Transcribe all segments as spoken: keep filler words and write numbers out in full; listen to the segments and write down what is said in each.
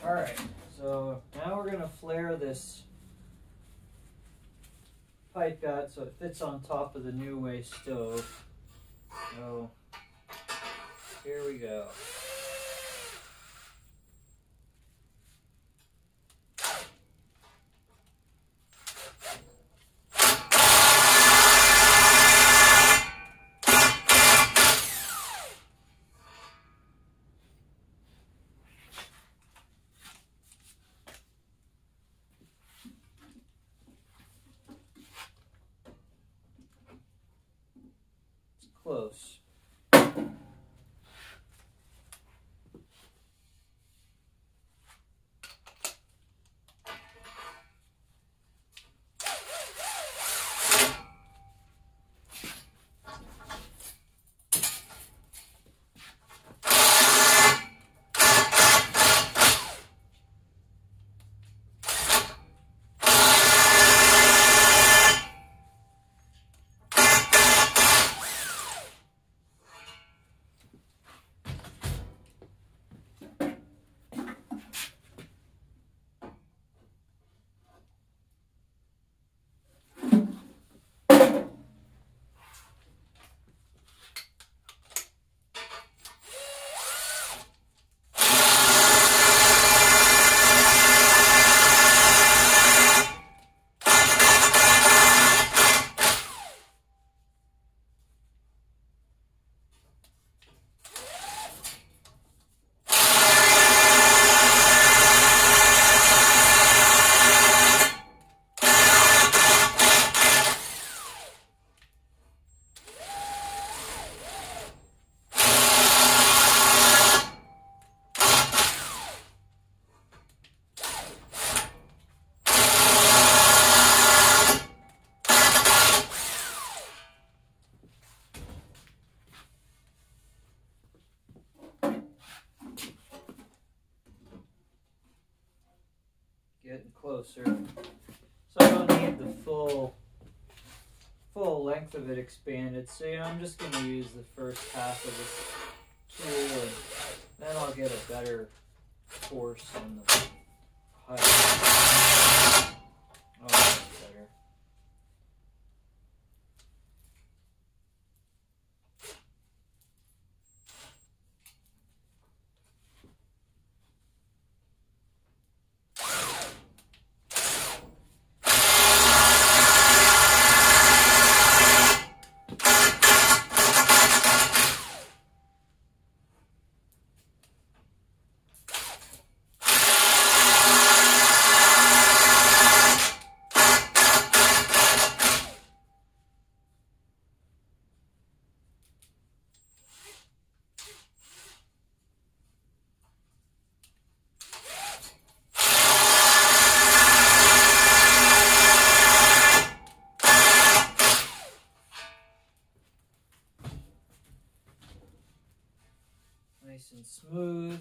Alright, so now we're going to flare this pipe out so it fits on top of the New Way stove. So here we go. It's close. Getting closer. So I don't need the full full length of it expanded. So you know, I'm just going to use the first half of this tool, and then I'll get a better force on the height. Oh, that's better. Nice and smooth.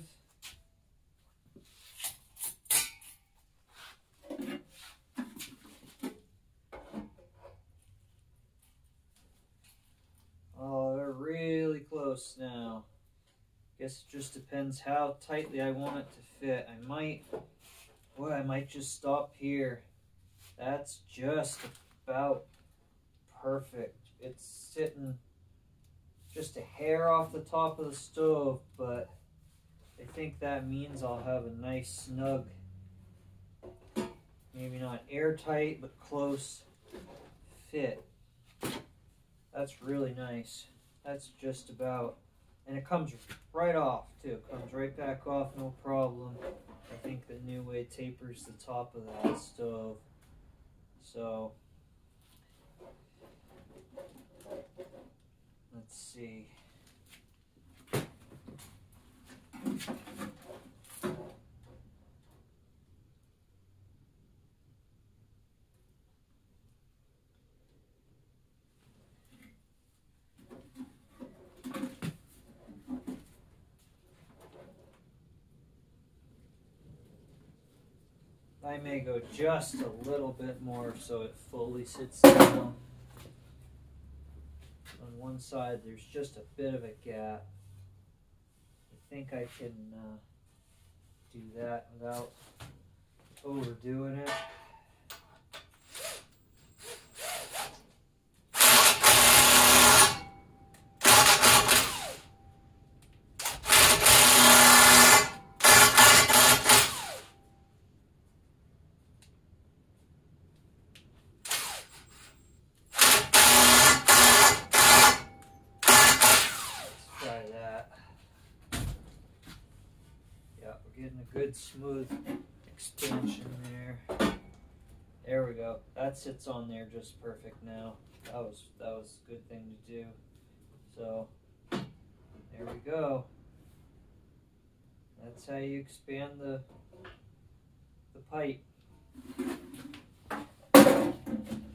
Oh, they're really close now. Guess it just depends how tightly I want it to fit. I might, boy, I might just stop here. That's just about perfect. It's sitting just a hair off the top of the stove, but I think that means I'll have a nice snug, maybe not airtight, but close fit. That's really nice. That's just about, and it comes right off too. It comes right back off, no problem. I think the New Way tapers the top of that stove. So let's see. I may go just a little bit more so it fully sits down. On one side there's just a bit of a gap. I think I can uh, do that without overdoing it. Getting a good smooth expansion there. There we go. That sits on there just perfect now. That was that was a good thing to do. So there we go. That's how you expand the the pipe.